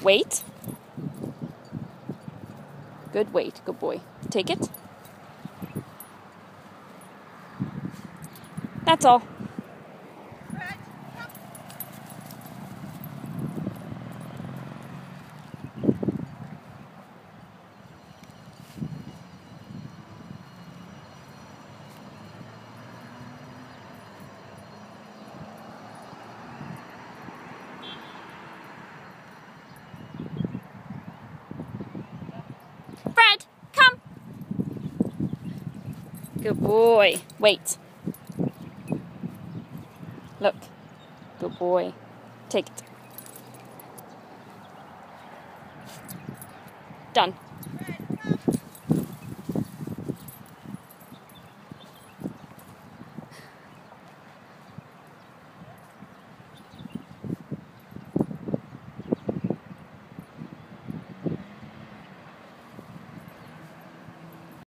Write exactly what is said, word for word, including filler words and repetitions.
Wait. Good wait. Good boy. Take it. That's all. Fred, come. Good boy. Wait. Look. Good boy. Take it. Done.